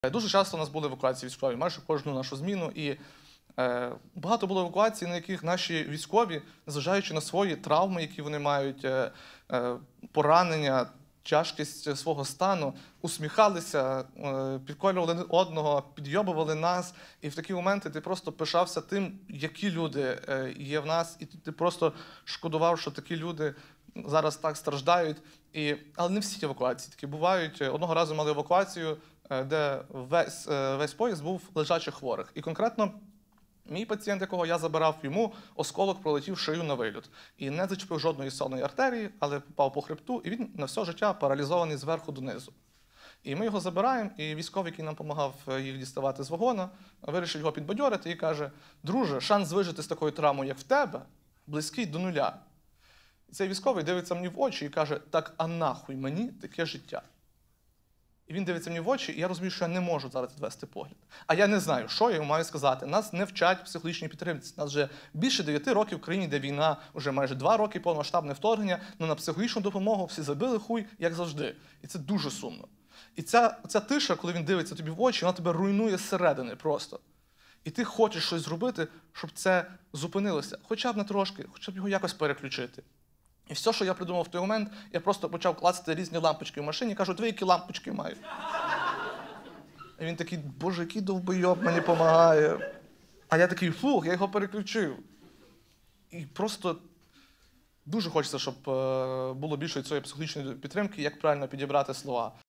Дуже часто у нас були евакуації військові, майже кожну нашу зміну. І багато було евакуацій, на яких наші військові, незважаючи на свої травми, які вони мають, поранення, тяжкість свого стану, усміхалися, підколювали один одного, підйобували нас. І в такі моменти ти просто пишався тим, які люди є в нас, і ти просто шкодував, що такі люди зараз так страждають. Але не всі евакуації такі бувають. Одного разу мали евакуацію, де весь поїзд був лежачих хворих. І конкретно мій пацієнт, якого я забирав, йому осколок пролетів шию на виліт. І не зачепив жодної сонної артерії, але попав по хребту, і він на все життя паралізований зверху донизу. І ми його забираємо, і військовий, який нам допомагав їх діставати з вагона, вирішив його підбадьорити і каже: «Друже, шанс вижити з такою травмою, як в тебе, близький до нуля». І цей військовий дивиться мені в очі і каже: «Так, а нахуй мені таке життя?» І він дивиться мені в очі, і я розумію, що я не можу зараз відвести погляд. А я не знаю, що я йому маю сказати. Нас не вчать психологічній підтримці. Нас вже більше 9 років в країні, де війна, вже майже 2 роки повномасштабне вторгнення, але на психологічну допомогу всі забили хуй, як завжди. І це дуже сумно. І ця тиша, коли він дивиться тобі в очі, вона тебе руйнує зсередини просто. І ти хочеш щось зробити, щоб це зупинилося. Хоча б не трошки, хоча б його якось переключити. І все, що я придумав в той момент, я просто почав клацати різні лампочки в машині, кажу: «Диви, які лампочки маю». І він такий: «Боже, який довбойоб мені допомагає». А я такий: «Фух, я його переключив». І просто дуже хочеться, щоб було більше цієї психологічної підтримки, як правильно підібрати слова.